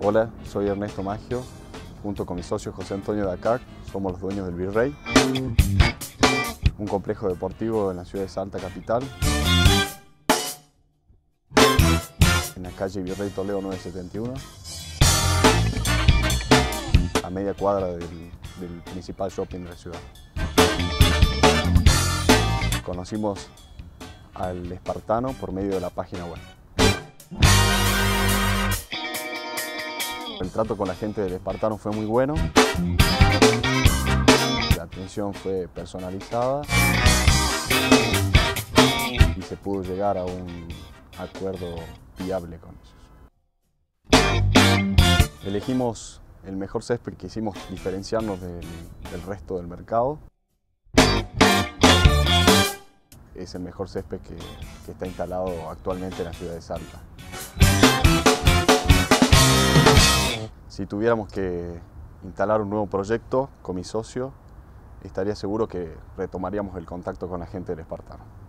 Hola, soy Ernesto Maggio, junto con mi socio José Antonio Dacac, somos los dueños del Virrey, un complejo deportivo en la ciudad de Salta capital, en la calle Virrey Toledo 971, a media cuadra del principal shopping de la ciudad. Conocimos al Espartano por medio de la página web. El trato con la gente del Espartano fue muy bueno, la atención fue personalizada y se pudo llegar a un acuerdo viable con ellos. Elegimos el mejor césped que hicimos diferenciarnos del resto del mercado. Es el mejor césped que está instalado actualmente en la ciudad de Salta. Si tuviéramos que instalar un nuevo proyecto con mi socio, estaría seguro que retomaríamos el contacto con la gente del Espartano.